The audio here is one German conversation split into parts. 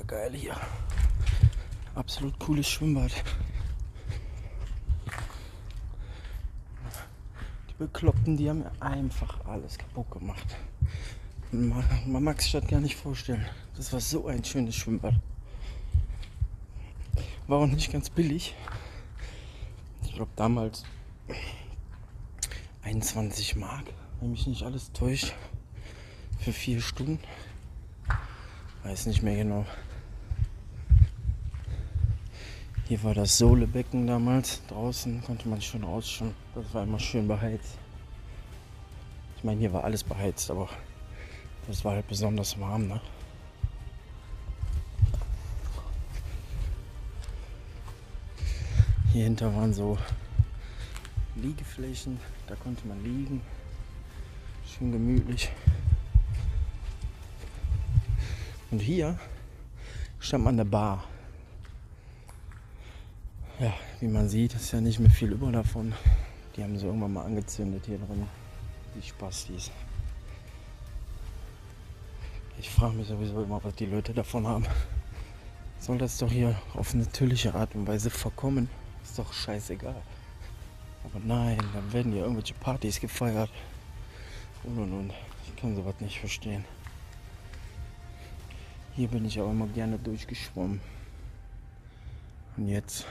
geil hier. Absolut cooles Schwimmbad. Die Bekloppten, die haben mir einfach alles kaputt gemacht. Man mag sich das gar nicht vorstellen. Das war so ein schönes Schwimmbad. War auch nicht ganz billig. Ich glaube damals 21 Mark, wenn mich nicht alles täuscht. Für 4 Stunden. Weiß nicht mehr genau. Hier war das Sohlebecken damals. Draußen konnte man schon rausschauen. Das war immer schön beheizt. Ich meine, hier war alles beheizt, aber das war halt besonders warm, ne? Hier hinter waren so Liegeflächen. Da konnte man liegen. Schön gemütlich. Und hier stand man an der Bar. Ja, wie man sieht, ist ja nicht mehr viel über davon. Die haben sie irgendwann mal angezündet hier drin. Die Spastis. Ich frage mich sowieso immer, was die Leute davon haben. Soll das doch hier auf natürliche Art und Weise verkommen? Ist doch scheißegal. Aber nein, dann werden hier irgendwelche Partys gefeiert. Und. Ich kann sowas nicht verstehen. Hier bin ich auch immer gerne durchgeschwommen. Und jetzt,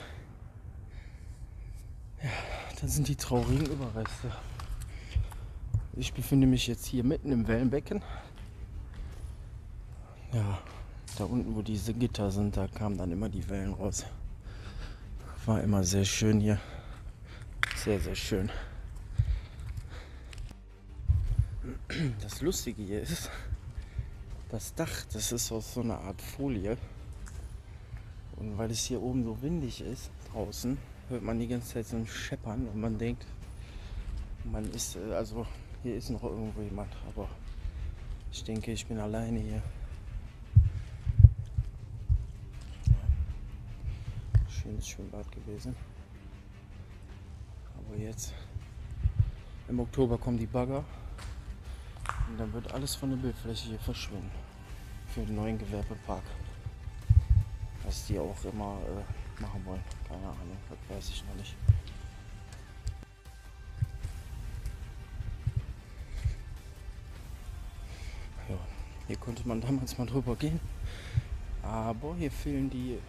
ja, das sind die traurigen Überreste. Ich befinde mich jetzt hier mitten im Wellenbecken. Ja, da unten, wo diese Gitter sind, da kamen dann immer die Wellen raus. War immer sehr schön hier. Sehr, sehr schön. Das Lustige hier ist, das Dach, das ist aus so einer Art Folie. Und weil es hier oben so windig ist, draußen, hört man die ganze Zeit so ein Scheppern und man denkt, man ist, also hier ist noch irgendwo jemand, aber ich denke, ich bin alleine hier. Schönes Schwimmbad gewesen. Aber jetzt, im Oktober kommen die Bagger und dann wird alles von der Bildfläche hier verschwinden. Für den neuen Gewerbepark. Was die auch immer machen wollen. Keine Ahnung, das weiß ich noch nicht. Ja, hier konnte man damals mal drüber gehen. Aber hier fehlen die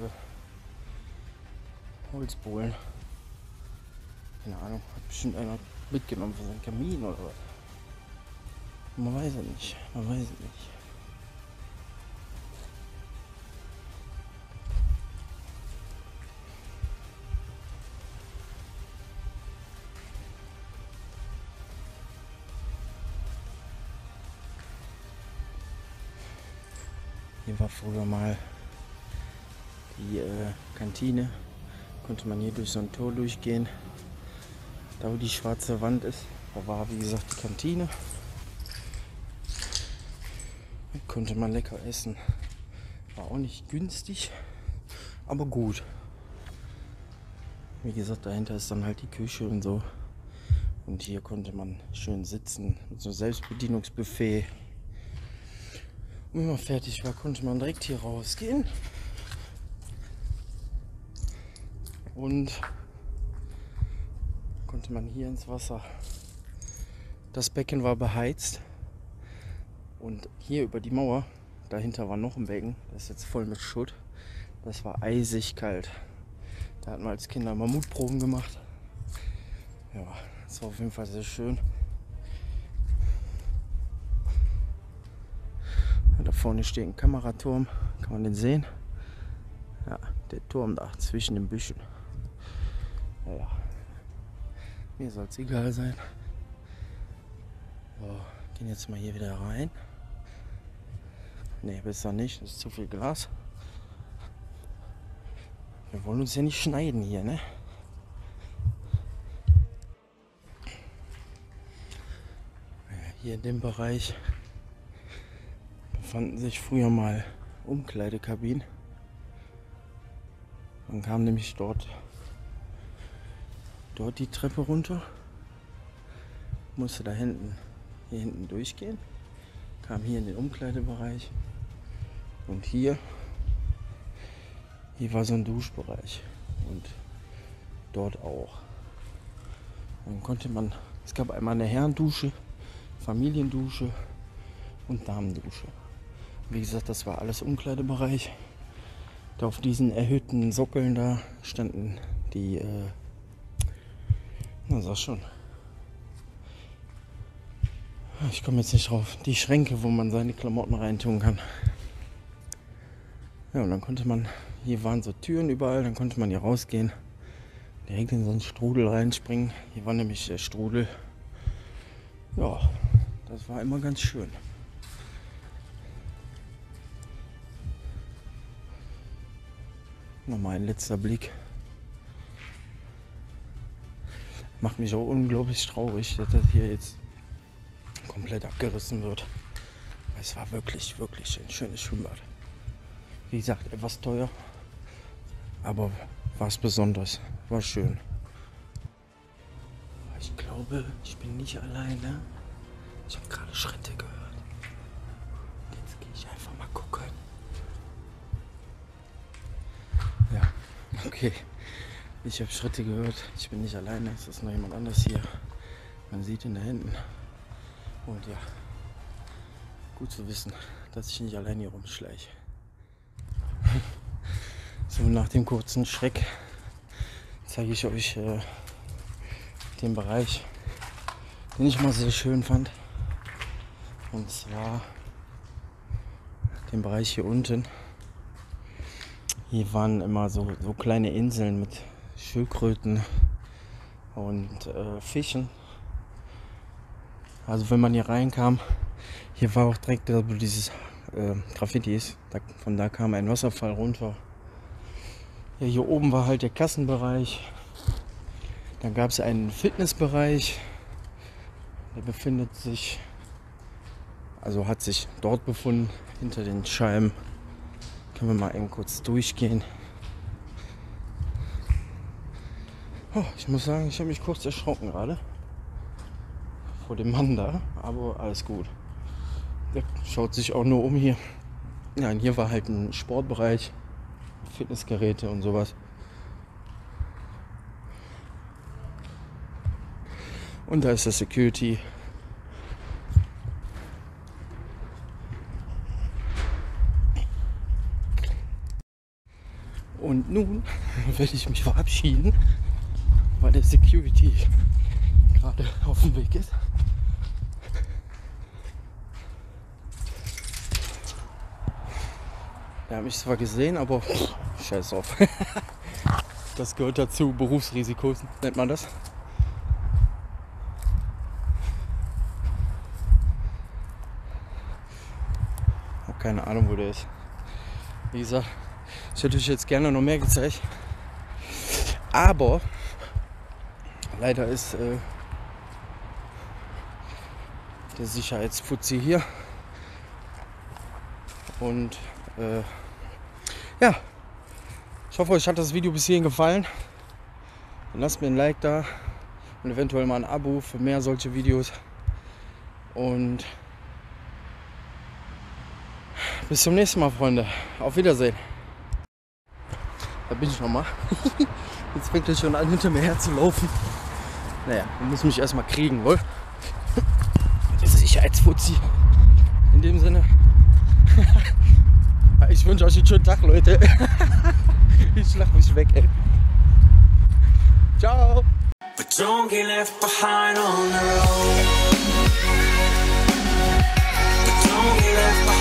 Holzbohlen. Keine Ahnung, hat bestimmt einer mitgenommen für seinen Kamin oder was. Man weiß es nicht, man weiß es nicht. Hier war früher mal die Kantine. Konnte man hier durch so ein Tor durchgehen. Da wo die schwarze Wand ist, da war wie gesagt die Kantine. Da konnte man lecker essen. War auch nicht günstig, aber gut. Wie gesagt, dahinter ist dann halt die Küche und so. Und hier konnte man schön sitzen mit so Selbstbedienungsbuffet. Und wenn man fertig war, konnte man direkt hier rausgehen. Und konnte man hier ins Wasser. Das Becken war beheizt. Und hier über die Mauer, dahinter war noch ein Becken. Das ist jetzt voll mit Schutt. Das war eisig kalt. Da hatten wir als Kinder Mammutproben gemacht. Ja, das war auf jeden Fall sehr schön. Da vorne steht ein Kameraturm. Kann man den sehen? Ja, der Turm da zwischen den Büschen. Naja, mir soll es egal sein. So, gehen jetzt mal hier wieder rein. Ne, besser nicht, das ist zu viel Glas. Wir wollen uns ja nicht schneiden hier, ne? Hier in dem Bereich befanden sich früher mal Umkleidekabinen. Man kam nämlich dort die Treppe runter, musste da hinten, hier hinten durchgehen, kam hier in den Umkleidebereich und hier Hier war so ein Duschbereich und dort auch. Dann konnte man, es gab einmal eine Herrendusche, Familiendusche und Damendusche. Wie gesagt, das war alles Umkleidebereich. Da auf diesen erhöhten Sockeln da standen die, na sag schon, ich komme jetzt nicht drauf, die Schränke, wo man seine Klamotten reintun kann. Ja, und dann konnte man, hier waren so Türen überall, dann konnte man hier rausgehen, direkt in so einen Strudel reinspringen. Hier war nämlich der Strudel. Ja, das war immer ganz schön. Nochmal ein letzter Blick. Macht mich auch unglaublich traurig, dass das hier jetzt komplett abgerissen wird. Es war wirklich, wirklich ein schönes Schwimmbad. Wie gesagt, etwas teuer, aber war es besonders, war schön. Ich glaube, ich bin nicht alleine. Ich habe gerade Schritte gehört. Jetzt gehe ich einfach mal gucken. Ja, okay. Ich habe Schritte gehört. Ich bin nicht alleine. Es ist noch jemand anders hier. Man sieht ihn da hinten. Und ja, gut zu wissen, dass ich nicht allein hier rumschleiche. So, nach dem kurzen Schreck zeige ich euch den Bereich, den ich mal sehr schön fand. Und zwar den Bereich hier unten. Hier waren immer so kleine Inseln mit Schildkröten und Fischen. Also wenn man hier reinkam, hier war auch direkt wo dieses Graffiti ist. Von da kam ein Wasserfall runter. Ja, hier oben war halt der Kassenbereich. Dann gab es einen Fitnessbereich. Der befindet sich, also hat sich dort befunden, hinter den Scheiben. Können wir mal eben kurz durchgehen. Oh, ich muss sagen, ich habe mich kurz erschrocken gerade vor dem Mann da, aber alles gut. Der schaut sich auch nur um hier. Ja, und hier war halt ein Sportbereich, Fitnessgeräte und sowas. Und da ist der Security. Und nun werde ich mich verabschieden, weil der Security gerade auf dem Weg ist. Er hat mich zwar gesehen, aber scheiß auf. Das gehört dazu, Berufsrisikos nennt man das. Hab keine Ahnung, wo der ist. Wie gesagt, ich hätte euch jetzt gerne noch mehr gezeigt. Aber leider ist der Sicherheitsfuzzi hier. Und ja, ich hoffe, euch hat das Video bis hierhin gefallen. Dann lasst mir ein Like da und eventuell mal ein Abo für mehr solche Videos. Und bis zum nächsten Mal, Freunde. Auf Wiedersehen. Da bin ich nochmal. Jetzt fängt er schon an, hinter mir her zu laufen. Naja, man muss mich erstmal kriegen, wohl. Der Sicherheitsfuzzi. In dem Sinne. Ich wünsche euch einen schönen Tag, Leute. Ich schlag mich weg, ey. Ciao. But don't get left behind on the road. But don't get left behind.